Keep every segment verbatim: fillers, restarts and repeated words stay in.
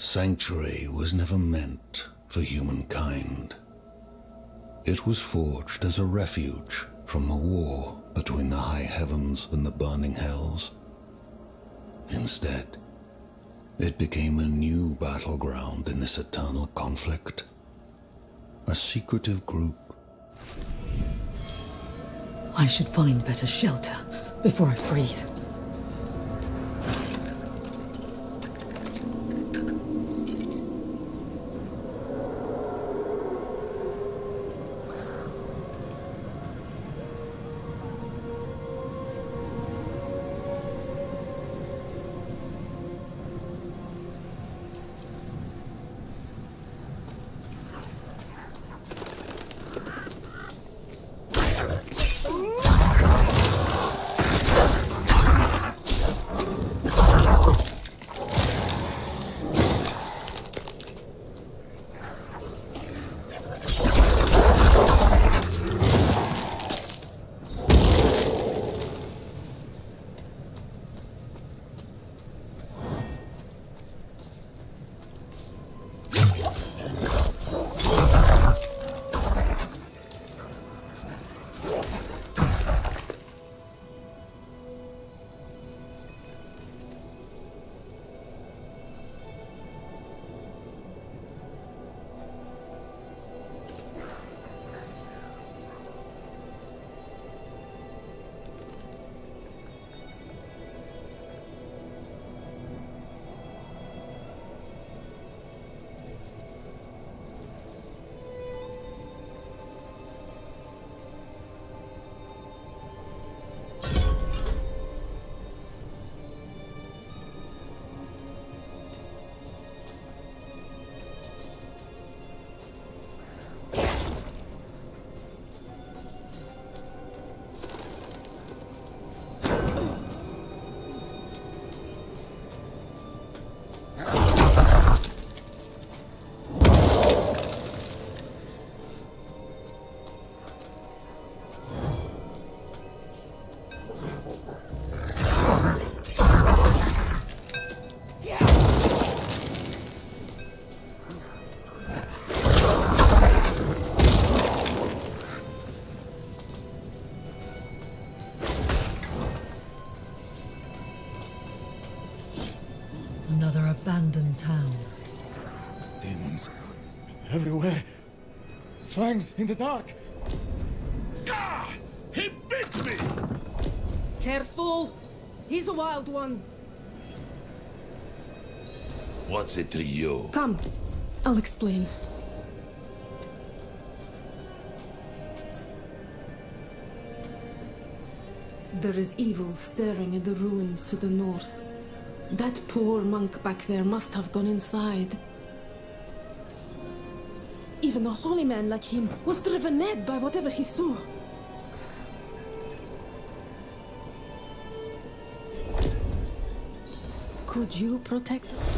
Sanctuary was never meant for humankind. It was forged as a refuge from the war between the high heavens and the burning hells. Instead, it became a new battleground in this eternal conflict. A secretive group. I should find better shelter before I freeze. Another abandoned town. Demons. Everywhere. Fangs in the dark. Ah! He bit me! Careful! He's a wild one. What's it to you? Come, I'll explain. There is evil staring at the ruins to the north. That poor monk back there must have gone inside. Even a holy man like him was driven mad by whatever he saw. Could you protect us?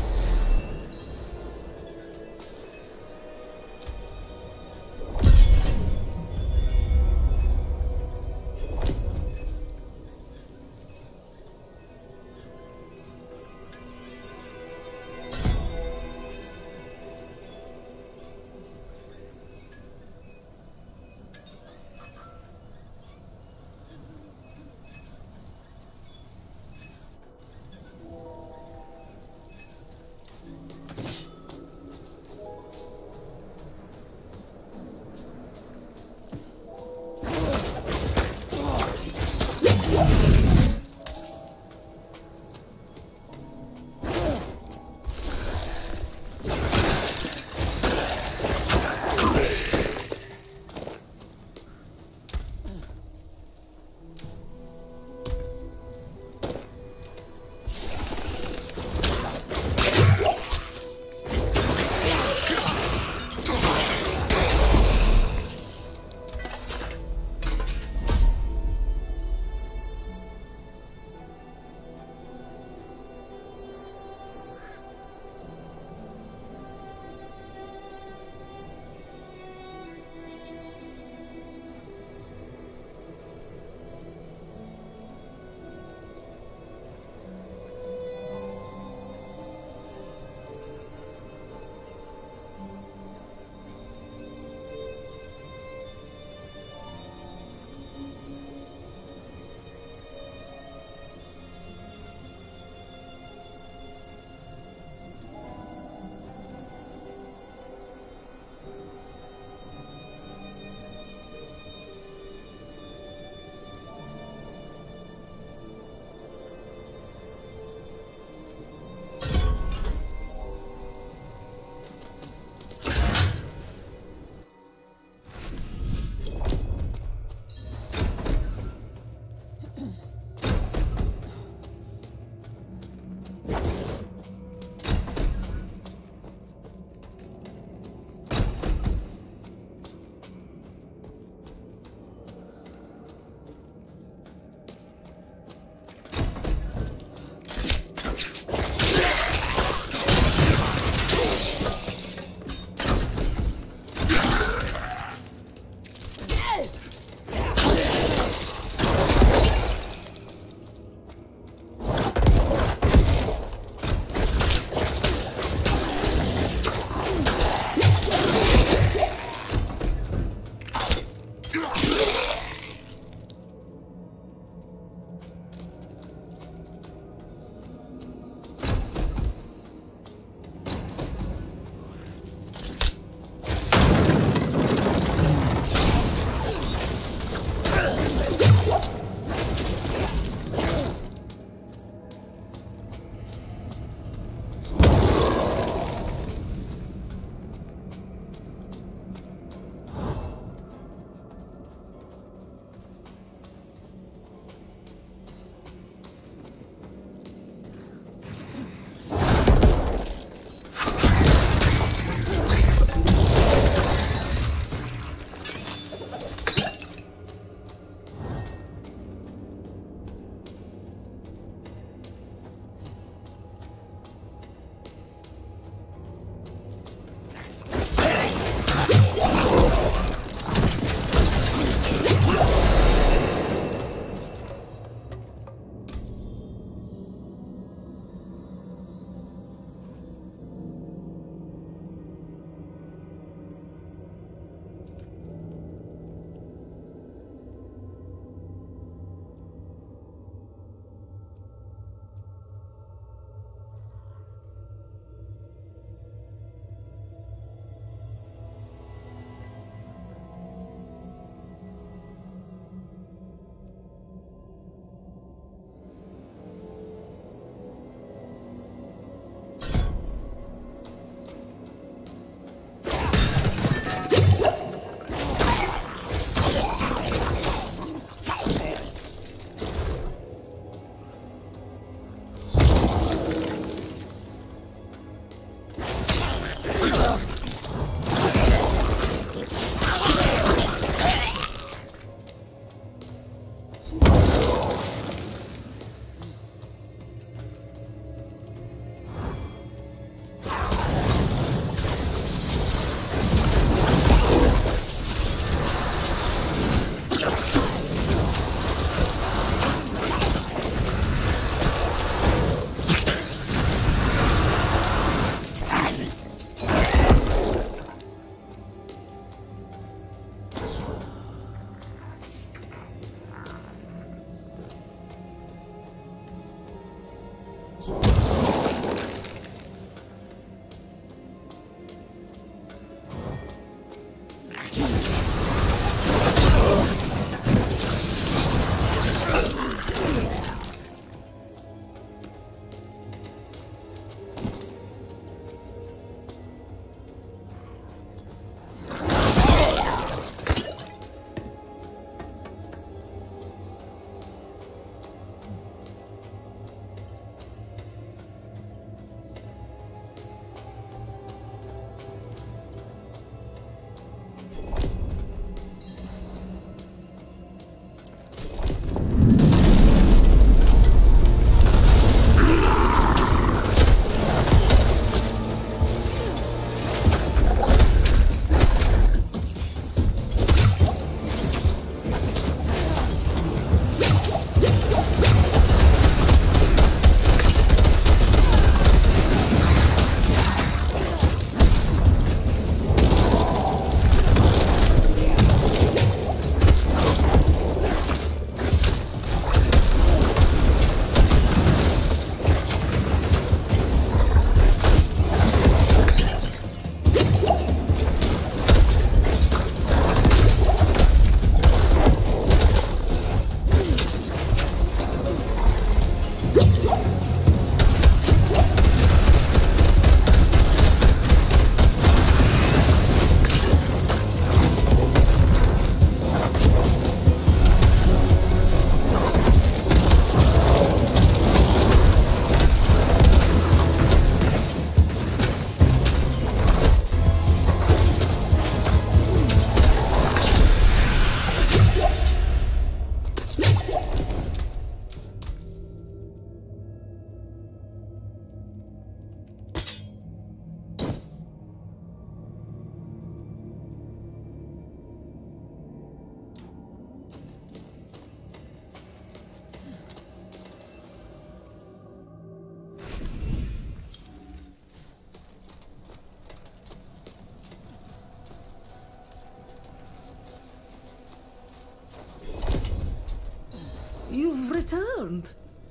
You've returned.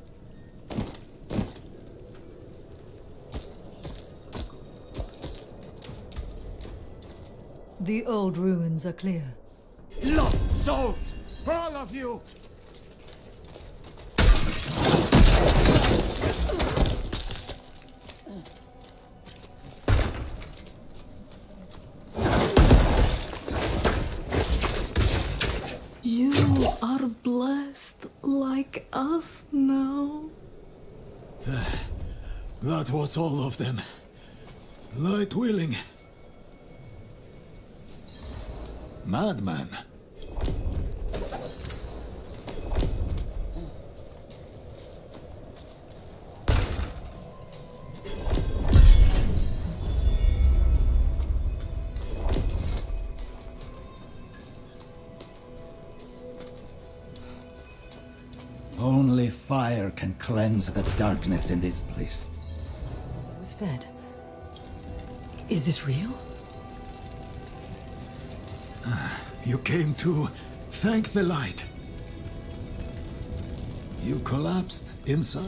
The old ruins are clear. Lost souls! All of you! You are blessed like us now. That was all of them. Light willing. Madman. Only fire can cleanse the darkness in this place. I was fed. Is this real? You came to thank the light. You collapsed inside.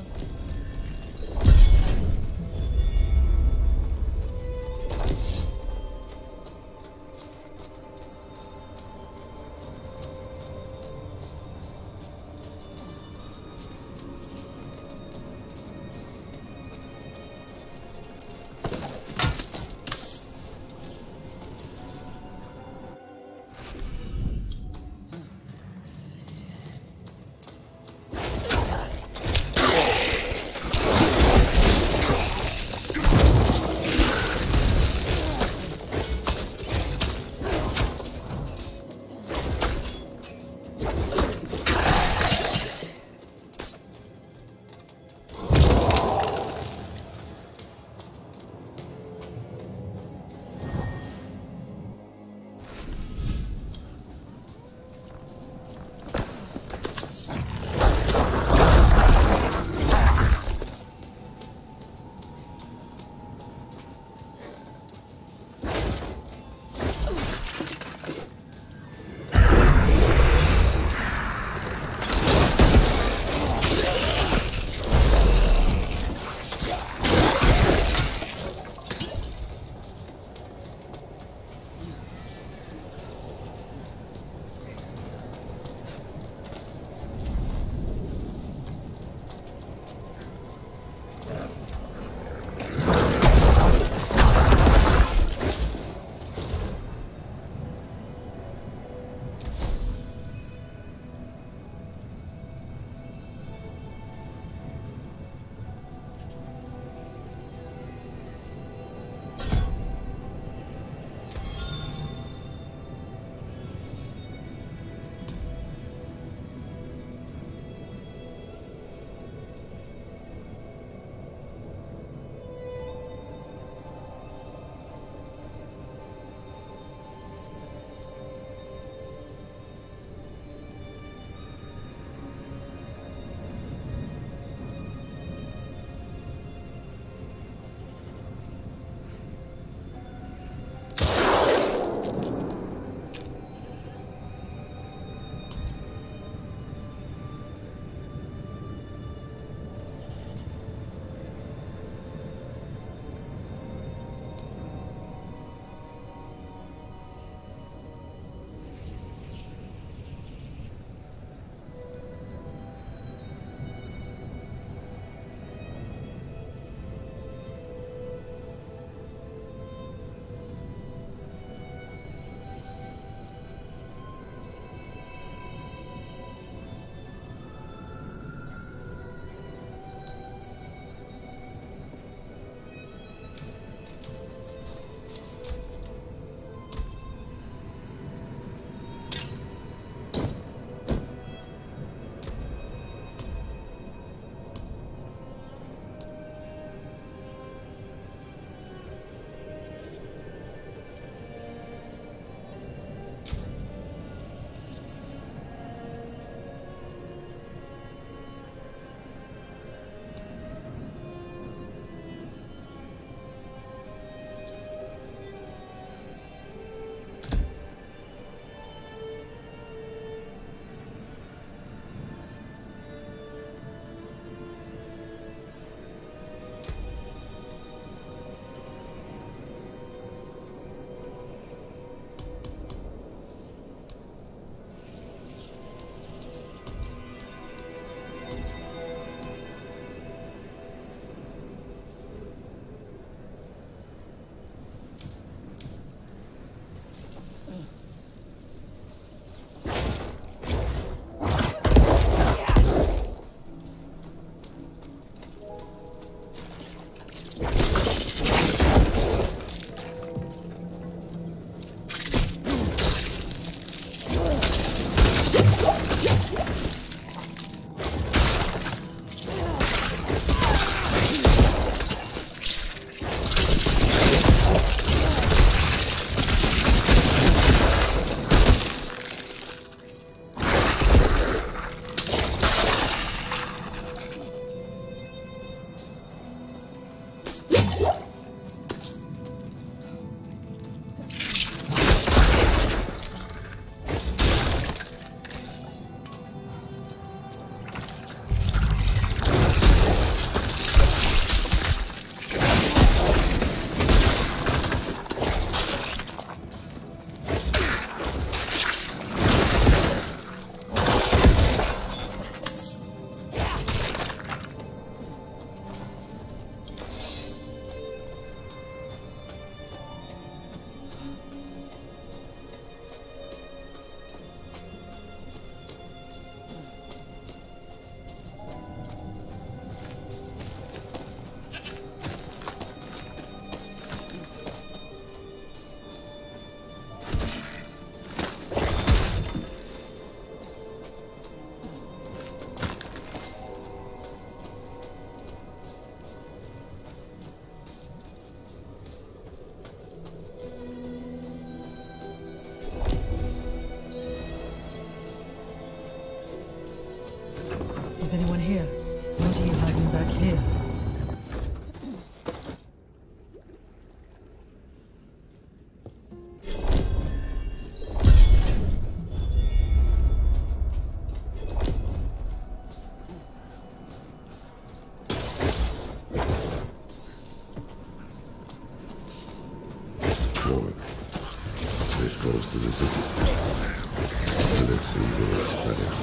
Is anyone here? What are you hiding back here? Forward. This goes to the city. Let's see where it's spread out.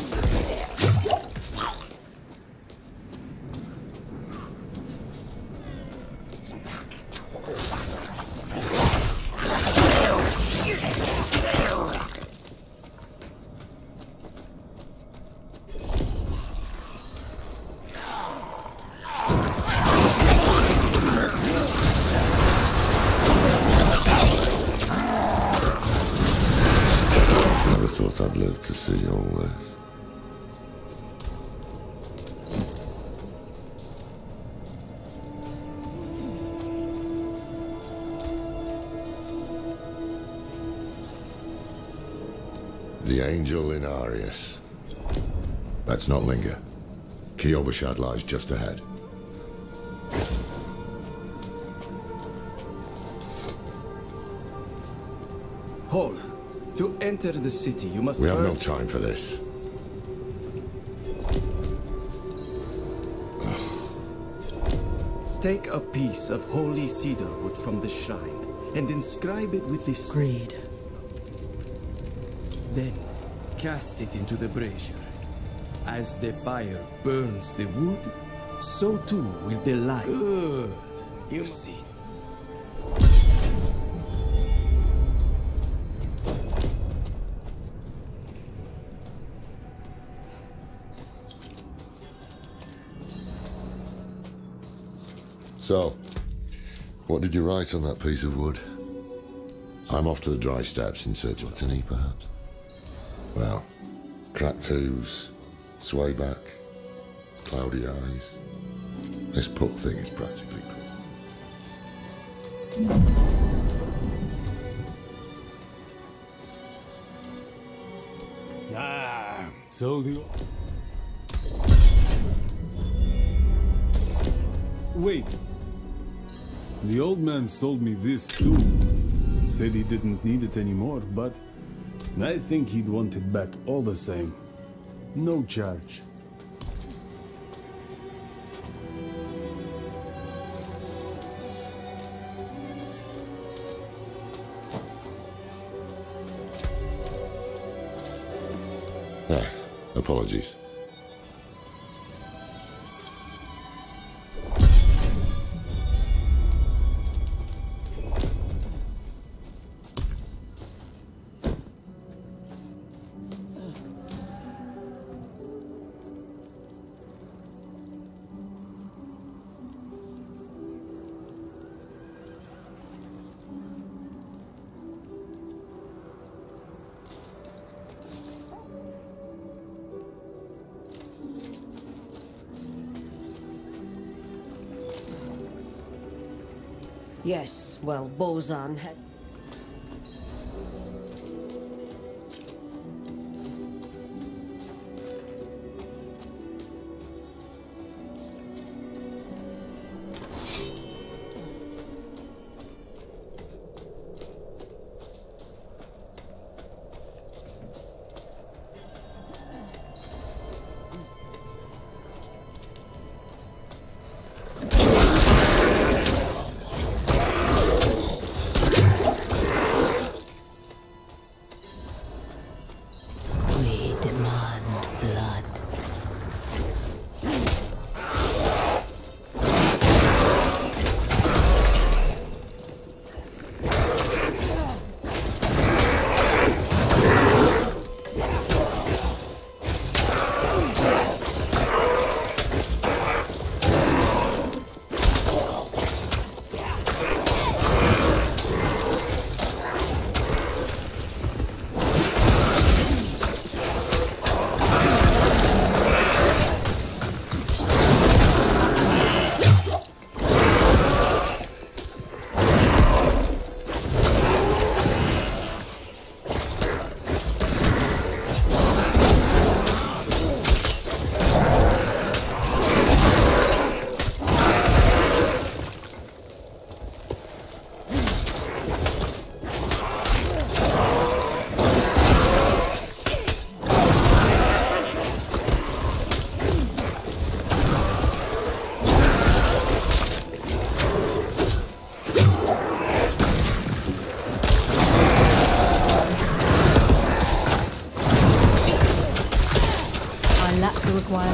I'd love to see all this. The Angel in Arius. That's not Linga. Kyovashad lies just ahead. Hold. To enter the city, you must We have no first... time for this. Take a piece of holy cedar wood from the shrine and inscribe it with this... Greed. Then, cast it into the brazier. As the fire burns the wood, so too will the light. Good. You've seen. So, what did you write on that piece of wood? I'm off to the dry steppes in search of Tani, perhaps. Well, cracked hooves, sway back, cloudy eyes. This puck thing is practically crazy. Ah, so the... Wait. The old man sold me this too. Said he didn't need it anymore, but I think he'd want it back all the same. No charge. Ah, apologies. Yes, well, Bozan had...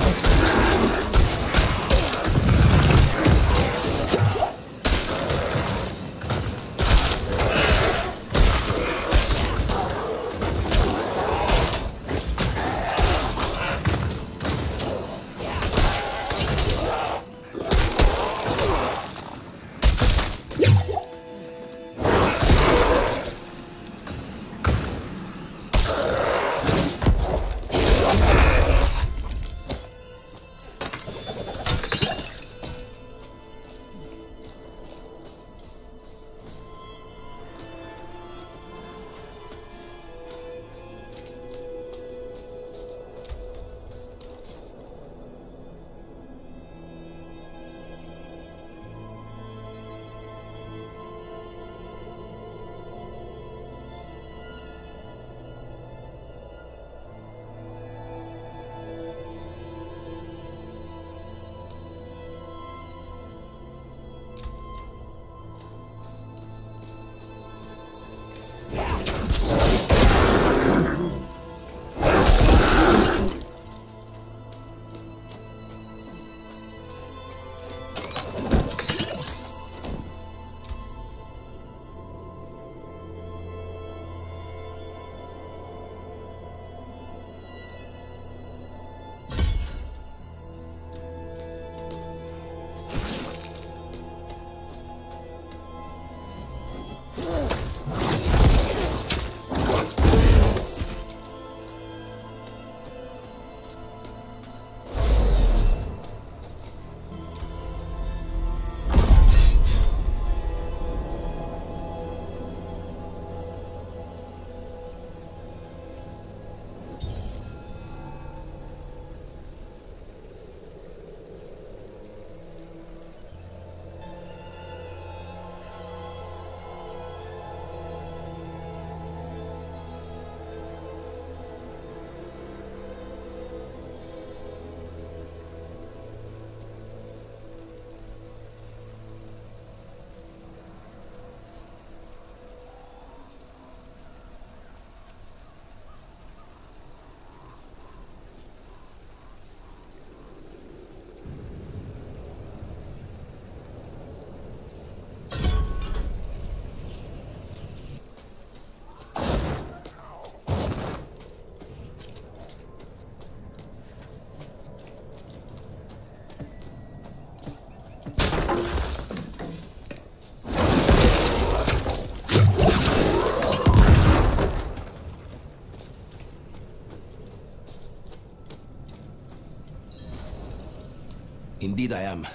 Indeed I am.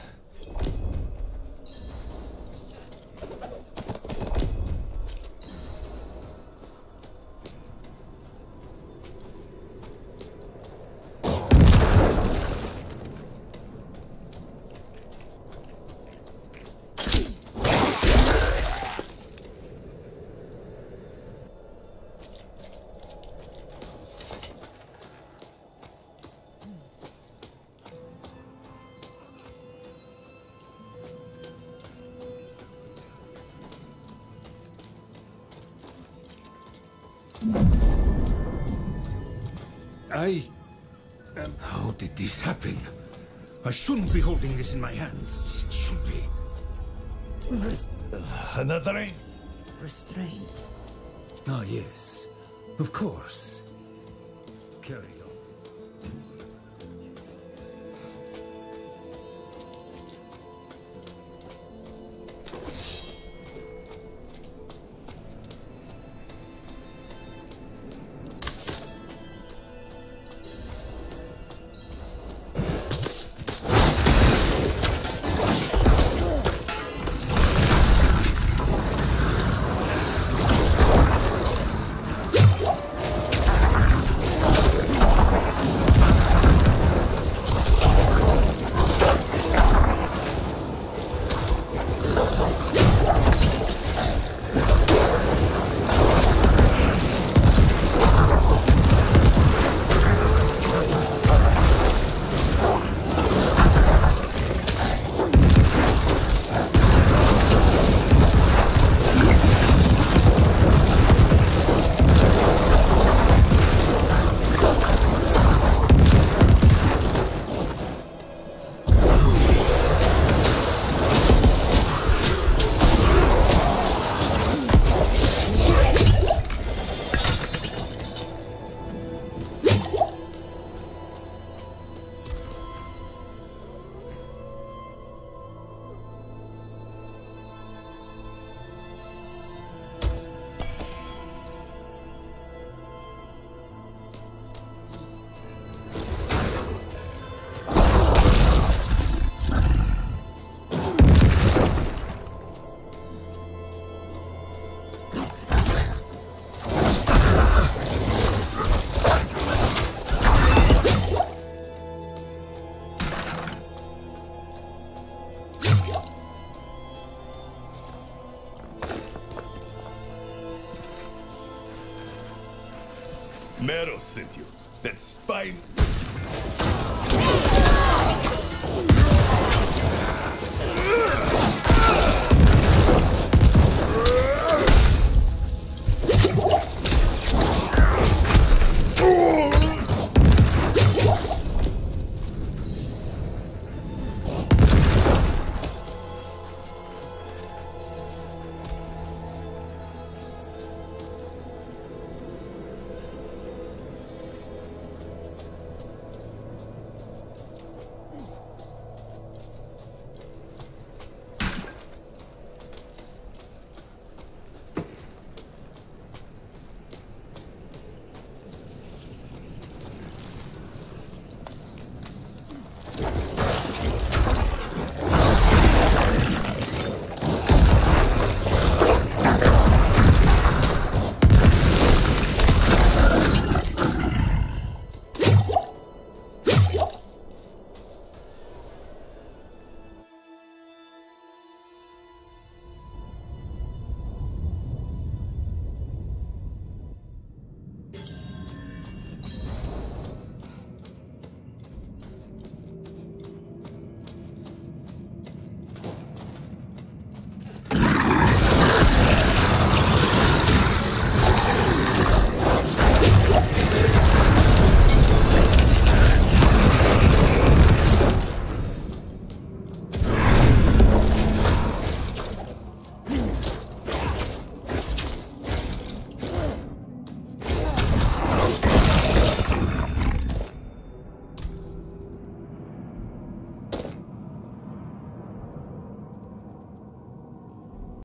I... Um, how did this happen? I shouldn't be holding this in my hands. It should be. Res uh, another aim? Restraint. Ah, yes. Of course. Carry on. Meros sent you. That spine...